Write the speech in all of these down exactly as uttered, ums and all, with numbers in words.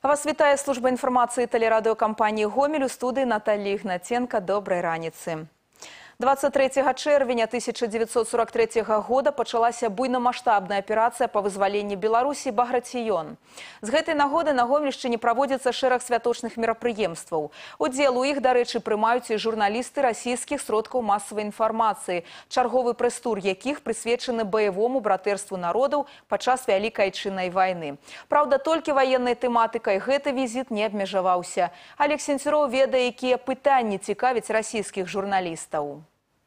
Вас вітає служба інформації телерадіокомпанії «Гомель», у студії Наталія Ігнатенко. Доброї раніці. двадцать третьего чэрвеня тысяча девятьсот сорок третьего года пачалася буйнамаштабная аперацыя па вызваленні Беларусі Багратіён. З гэтай нагоды на Гомельшчыне праводзіцца шэраг святочных мерапрыемстваў. Удзел у іх, дарэчы, прымаюць і журналісты расійскіх сродкаў масавай інфармацыі, чарговы прэс-тур якіх прысвечаны баявому братэрству народаў падчас Вялікай Айчыннай вайны. Праўда, толькі ваеннай тэматыкай гэты візіт не абмежаваўся. Олег Сенцюроў ведае, якія пытанні цікавяць расійскіх журналістаў.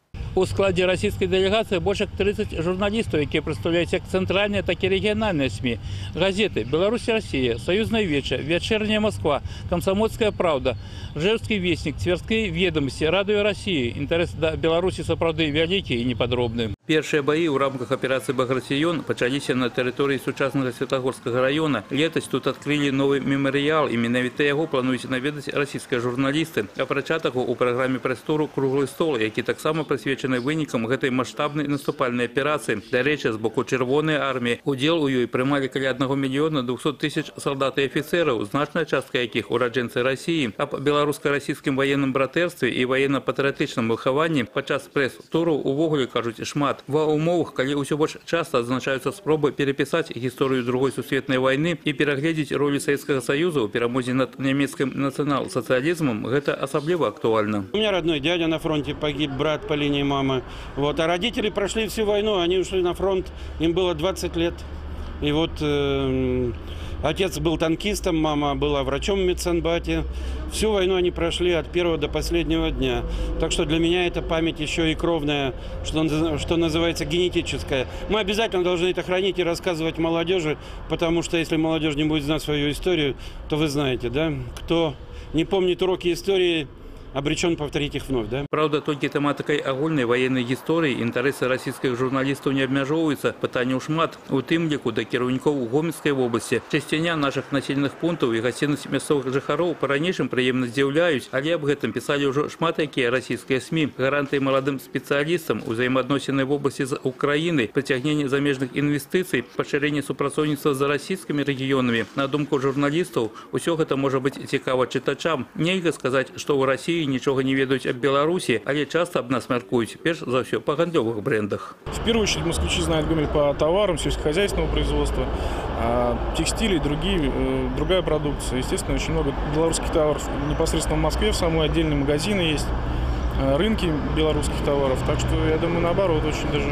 У складе российской делегации больше тридцать журналистов, которые представляют как центральные, так и региональные СМИ. Газеты «Беларусь, Россия», «Союзная Веча», «Вечерняя Москва», «Комсомольская правда», «Ржевский вестник», «Тверские ведомости», «Радио России». Интерес до Беларуси сапраўды великий и неподробный. Первые бои в рамках операции «Багратіён» начались на территории сучасного Святогорского района. Летось тут открыли новый мемориал, и менавіта яго плануюць наведаць российские журналисты. Апрача таго, у программе пресс-туру «Круглый стол», які таксама прысвечаны вынікам гэтай маштабнай наступальнай аперацыі. Дарэчы, з боку Чырвонай арміі удзел у ёй прымалі каля аднаго мільёна двухсот тысяч салдат і афіцэраў, значная частка якіх ураджэнцы России. Аб беларуска-расійскім военным братэрстве і военно-патрыятычным выхаванні падчас прэс-туру увогуле кажуць шмат. Ва умовах, калі ўсё больш часта адзначаюцца спробы перапісаць гісторыю Другой сусветнай вайны і перагледзець ролі Савецкага Саюза ў перамозе над нямецкім нацыянал-сацыялізмам, гэта асабліва актуальна. У меня родной дядя на фронте погиб, брат по линии мамы. Вот. А родители прошли всю войну, они ушли на фронт, им было двадцать лет. И вот э, отец был танкистом, мама была врачом в медсанбате. Всю войну они прошли от первого до последнего дня. Так что для меня это память еще и кровная, что, что называется генетическая. Мы обязательно должны это хранить и рассказывать молодежи, потому что если молодежь не будет знать свою историю, то вы знаете, да, кто не помнит уроки истории, обречен повторить их вновь, да? Правда, только тематикой агульной военной истории интересы российских журналистов не обмежовываются. Пытанняў шмат. У тым ліку да кіраўнікоў Гомельской области. Часціня наших населенных пунктов и гостиниц мясцовых жыхароў по-ранейшым прыемна здзіўляюць, але об гэтым писали уже шмат якія российские СМИ. Гарантии молодым специалистам, взаимоотносины в области с Украиной, притягнение замежных инвестиций, поширение супрацоўніцтва за российскими регионами. На думку журналистов, усё гэта может быть цікава чытачам. Нельга сказать, что у России ничего не ведаюць об Беларуси, але часто об нас мяркуюць, перш за все по гандлёвых брендах. В первую очередь москвичи знают Гомель по товарам сельскохозяйственного производства, текстиль и другие, другая продукция. Естественно, очень много белорусских товаров непосредственно в Москве, в самой отдельные магазины есть, рынки белорусских товаров. Так что, я думаю, наоборот, очень даже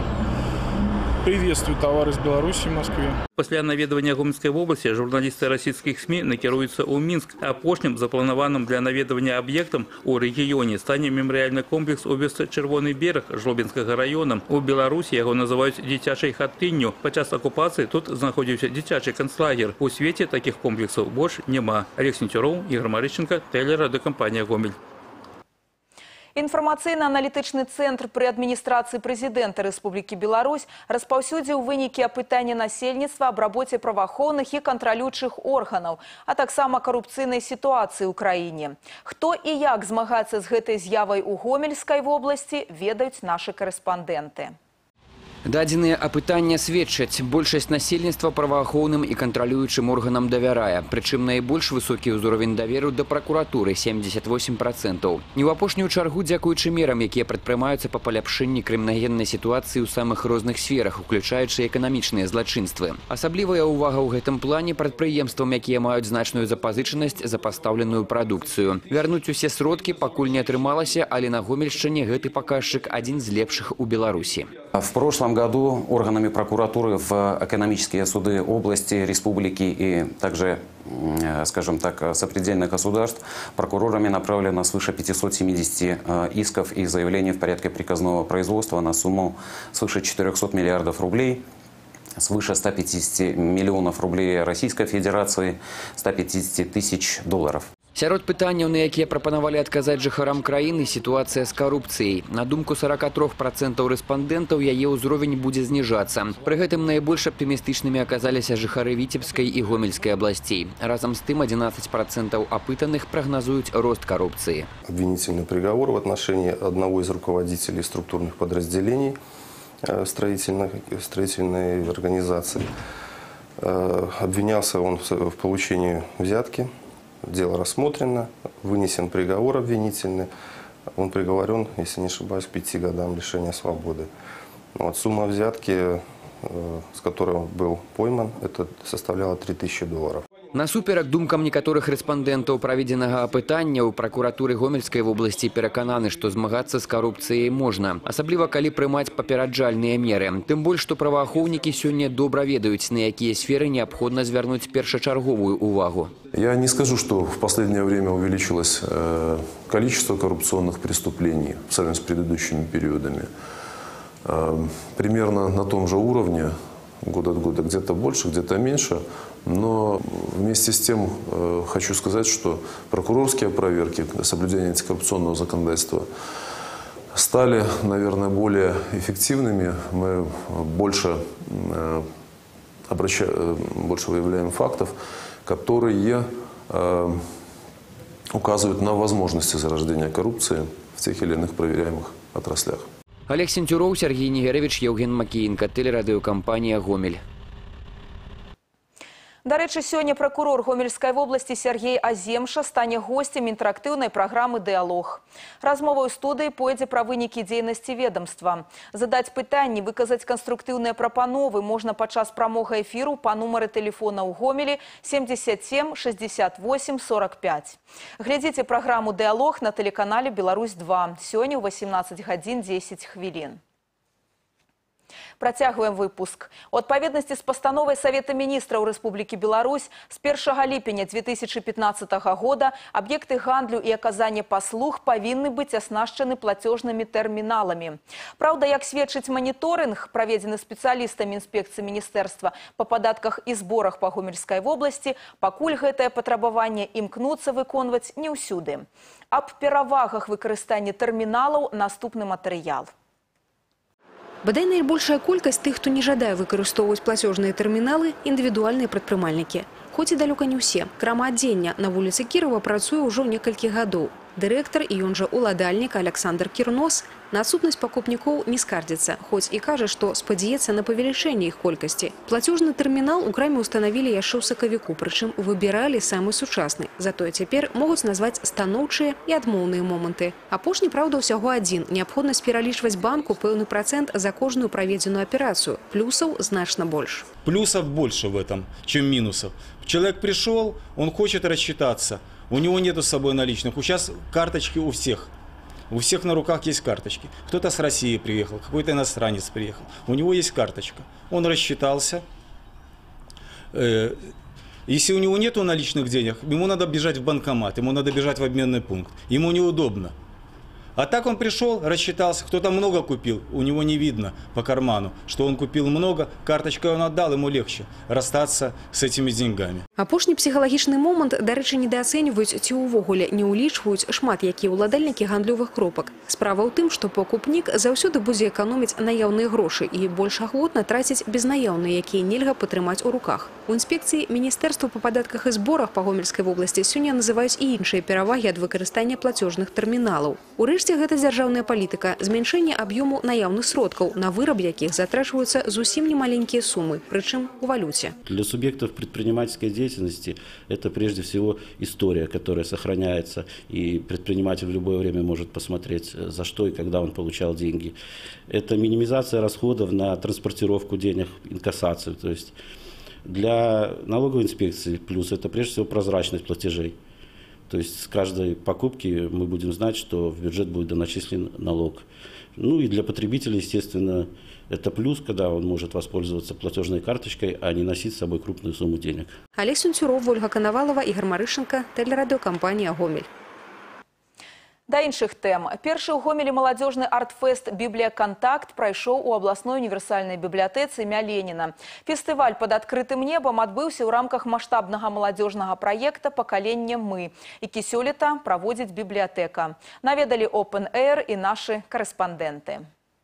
приветствуют товары из Беларуси в Москве. После наведывания Гомельской области журналисты российских СМИ накируются у Минск. Апошнім запланованным для наведывания объектом у регионе стане мемориальный комплекс у вёсцы Чырвоны берег Жлобінскага района. У Беларуси его называют дзіцячай хатынню. Падчас оккупации тут знаходзіўся дзіцячы канцлагер. У свете таких комплексов больше нема. Олег Сенцюроў, Игорь Марыщенко, телерадиокомпания «Гомель». Інфармацыйна-аналітычны цэнтр пры адміністрацыі прэзідэнта Рэспублікі Беларусь распаўсюдзіў вынікі апытання насельніцтва аб рабоце праваахоўных і кантралючых органаў, а таксама карупцыйнай сітуацыі ў краіне. Хто і як змагацца з гэтай з'явай у Гомельскай вобласці, ведаюць нашы карэспандэнты. Дадзеныя апытання сведчаць, большасць насельніцтва праваахоўным і кантралюючым органам давярае. Прычым найбольш высокі ўзровень даверу да пракуратуры – семьдесят восемь процентов. Не ў апошнюю чаргу дзякуючы мерам, якія прадпрымаюцца па паляпшэнні крымінагеннай сітуацыі ў самых розных сферах, уключаючы эканамічныя злачынствы. Асаблівая ўвага ў гэтым плане прадпрыемствам, якія маюць значную запазычанасць за пастаўленую прадукцыю. Вярнуць усе сродкі пакуль не атрымалася, але на Гомельшчыне гэты паказчык адзін з лепшых у Беларусі. В прошлом году органами прокуратуры в экономические суды области, республики и также, скажем так, сопредельных государств прокурорами направлено свыше пятисот семидесяти исков и заявлений в порядке приказного производства на сумму свыше четырёхсот миллиардов рублей, свыше ста пятидесяти миллионов рублей Российской Федерации, ста пятидесяти тысяч долларов. Сярод пытанняў, на якія прапанавалі адказаць жыхарам краіны, сітуацыя з карупцыяй. На думку сорока трёх процентов рэспандэнтаў, яе ўзровень будзе зніжацца. Пры гэтым найбольш аптымістычнымі аказаліся жыхары Віцебскай і Гомельскай абласцей. Разам з тым, одиннадцать процентов опытанных прогнозуют рост коррупции. Обвинительный приговор в отношении одного из руководителей структурных подразделений строительной, строительной организации. Э, Обвинялся он в в получении взятки. Дело рассмотрено, вынесен приговор обвинительный. Он приговорен, если не ошибаюсь, к пяти годам лишения свободы. Вот, сумма взятки, э, с которой он был пойман, это составляла три тысячи долларов. Насуперак думкам некаторых рэспандэнтаў праведзенага апытання ў пракуратуры Гомельскай вобласці перакананы, што змагацца з карупцыяй можна, асабліва калі прымаць папераджальныя меры. Тым больш, што праваахоўнікі сёння добра ведаюць, на якія сферы неабходна звярнуць першачарговую увагу. Я не скажу, что в последнее время увеличилось э, количество коррупционных преступлений в сравнении с предыдущими периодами. Э, примерно на том же уровне, год от года, где-то больше, где-то меньше. Но вместе с тем э, хочу сказать, что прокурорские проверки, соблюдение антикоррупционного законодательства стали, наверное, более эффективными. Мы больше, э, обраща... больше выявляем фактов, которые э, указывают на возможности зарождения коррупции в тех или иных проверяемых отраслях. Олег Сентюров, Сергей Нигеревич, Евген Макеенко, телерадиокомпания «Гомель». До речі, сьогодні прокурор Гомельської області Сергій Аземша стане гостем інтерактивної програми «Діалог». Размова у студії пойдзе про виніки діяльності ведомства. Задать питання, виказати конструктивні пропанови можна падчас прамога ефіру по номеру телефона у Гомелі сімдесят сім шістдесят вісім сорок п'ять. Глядзіце програму «Діалог» на телеканале «Беларусь два». Сьогодні у вісімнадцять гадзін дзесяць хвілін. Працягваем выпуск. У адпаведнасці з пастановай Савета міністраў Рэспублікі Беларусь з першага ліпеня две тысячи пятнадцатого года аб'екты гандлю і аказання паслуг павінны быць аснашчаны плацежнымі тэрміналамі. Праўда, як сведчыць маніторынг, праведзены спецыялістамі інспекцыі міністэрства па падатках і зборах па Гомельскай вобласці, пакуль гэтае патрабаванне імкнуцца выконваць не ўсюды. Аб перавагах выкарыстання тэрміналаў наступны матэрыял. Бадай найбольшая колькасць тых, хто не жадае выкарыстоўваць плацежныя тэрміналы, індывідуальныя прадпрымальнікі. Хоць і далёка не ўсе. Крама адзення на вуліцы Кірова працуе ўжо некалькі гадоў. Дырэктар і ён жа уладальнік Александр Кірнос на адсутнасць пакупнікоў не скардзіцца, хоць і кажа, што спадзяецца на павелічэнне іх колькасці. Плацежны тэрмінал у краме устанавілі яшчэ ў сакавіку, прычым выбіралі самы сучасны. Затое цяпер могуць назваць станоўчыя і адмоўныя моманты. Апошні, праўда, усяго адзін. Неабходнасць пералічваць банку пэўны працэнт за кожную праведзеную аперацыю. Плюсаў значна больш. Плюсов больше в этом, чем минусов. Человек пришел, он хочет рассчитаться. У него нету с собой наличных. Сейчас карточки у всех. У всех на руках есть карточки. Кто-то с России приехал, какой-то иностранец приехал. У него есть карточка. Он рассчитался. Если у него нету наличных денег, ему надо бежать в банкомат, ему надо бежать в обменный пункт. Ему неудобно. А так он пришел, рассчитался, кто-то много купил, у него не видно по карману, что он купил много, карточкой он отдал, ему легче расстаться с этими деньгами. Апошні псіхалагічны момант, дарэчы, недаацэньваюць ці ўвогуле не ўлічваюць шмат якія ўладальнікі гандлёвых кропак. Справа ў тым, што пакупнік заўсёды будзе эканоміць наяўныя грошы і больш ахвотна траціць безнаяўныя, якія нельга патрымаць у руках. У інспекцыі Міністэрства па падатках і зборах па Гомельскай вобласці сёння называюць і іншыя перавагі ад выкарыстання плацежных тэрміналаў. Урэшце, гэта дзяржаўная палітыка, зменшэнне аб'ёму наяўных сродкаў, на выраб якіх затрачваюцца зусім немаленькія сумы, прычым у валюце. Для субъектов предпринимательской деятельности это прежде всего история, которая сохраняется, и предприниматель в любое время может посмотреть, за что и когда он получал деньги. Это минимизация расходов на транспортировку денег, инкассацию. То есть для налоговой инспекции плюс это прежде всего прозрачность платежей. То есть с каждой покупки мы будем знать, что в бюджет будет доначислен налог. Ну и для потребителя, естественно, это плюс, когда он может воспользоваться платежной карточкой, а не носить с собой крупную сумму денег. Олег Сентюров, Ольга Коновалова, Игорь Марышенко, телерадиокомпания «Гомель». Да іншых тэм. Першы ў Гомелі маладзёжны арт-фэст «Бібліякантакт» прайшоў у абласной універсальнай бібліятэцы імя Леніна. Фестываль пад адкрытым небам адбыўся ў рамках маштабнага маладзёжнага праекта «Пакаленне мы», які сёлета праводзіць бібліятэка. Наведалі Open Air і нашы карэспандэнты.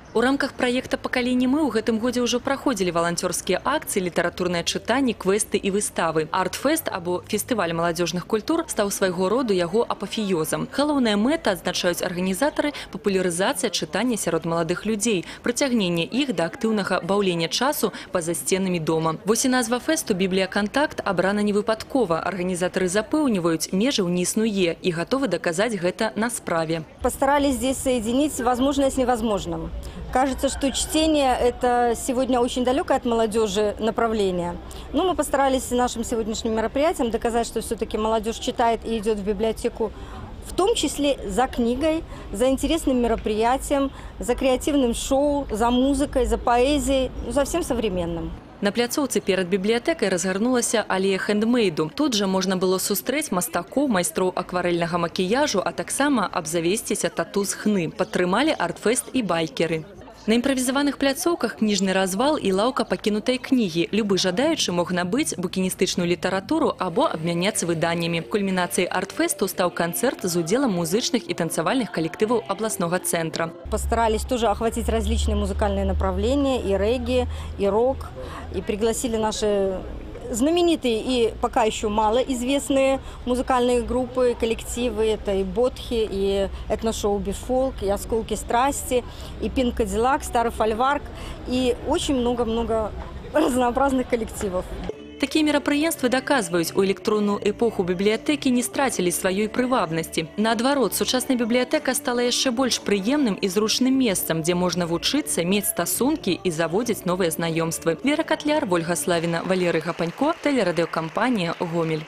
У рамках проекта «Поколение мы» ў гэтым годзе ўжо праходзілі валанцёрскія акцыі, літаратурныя чытанні, квесты і выставы. Арт-фест або фестываль маладзёжных культур стаў свайго роду яго апафеёзам. Галоўная мэта, адзначаюць арганізатары, папулярызацыя чытання сярод маладых людзей, прыцягненне іх да актыўнага баўлення часу па-за сценамі дома. Вось і назва фэсту «Біблія-кантакт» абрана невыпадкова. Арганізатары запэўніваюць, межаў не існуе і гатовы даказаць гэта на справе. Постарались здесь соединить возможное с невозможным. Кажется, что чтение – это сегодня очень далекое от молодежи направление. Но мы постарались нашим сегодняшним мероприятием доказать, что все-таки молодежь читает и идет в библиотеку, в том числе за книгой, за интересным мероприятием, за креативным шоу, за музыкой, за поэзией, за всем современным. На пляцоўцы перад бібліятэкай разгарнулася алея хендмейду. Тут жа можна было сустрэць мастакоў, майстроў акварэльнага макіяжу, а таксама абзавесціся тату з хны. Падтрымалі арт-фест і байкеры. На імправізаваных пляцоўках кніжны развал і лаўка пакінутай кнігі. Любы жадаючы мог набыць букіністычную літаратуру або абмяняцца выданнямі. Кульмінацыяй арт-фесту стаў канцэрт з удзелам музычных і танцавальных калектываў абласнога цэнтра. Постарались тоже охватить различные музыкальные направления, и регги, и рок, и пригласили наши знаменитые и пока еще малоизвестные музыкальные группы, коллективы. Это и Ботхи, и этношоу Бифолк, и Осколки страсти, и Пинк Кадиллак, Старый фольварк, и очень много-много разнообразных коллективов. Такія мерапрыемствы даказваюць, у электронную эпоху бібліятэкі не страцілі сваёй прывабнасці. Наадварот, сучасная бібліятэка стала яшчэ больш прыемным і зручным месцам, дзе можна вучыцца, мець стасункі і заводзіць новыя знаёмствы. Вера Катляр, Вольга Славіна, Валерый Гапанько, тэлерадыёкампанія «Гомель».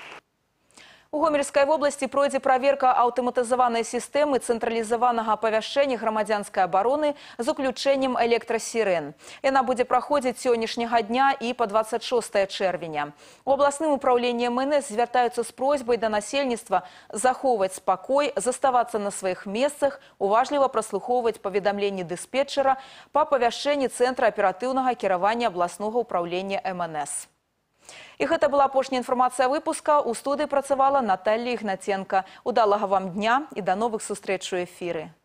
У Гомельской области пройдзе проверка аўтаматызаванай сістэмы цэнтралізаванага апавяшчэння грамадзянскай абароны з уключэннем электрасірэн. Яна будзе праходзіць сённяшняга дня і па двадцать шостое чэрвеня. У абласным управлении эм эн эс звяртаюцца з просьбай да насельніцтва захоўваць спакой, заставацца на сваіх месцах, уважліва праслухоўваць паведамленні дыспетчера па апавяшчэнні Цэнтра аператыўнага кіравання абласнога управлення эм эн эс. І гэта была апошняя інфармацыя выпуска. У студыі працавала Наталья Ігнаценка. Удалага вам дня і да новых сустрэч у эфіры.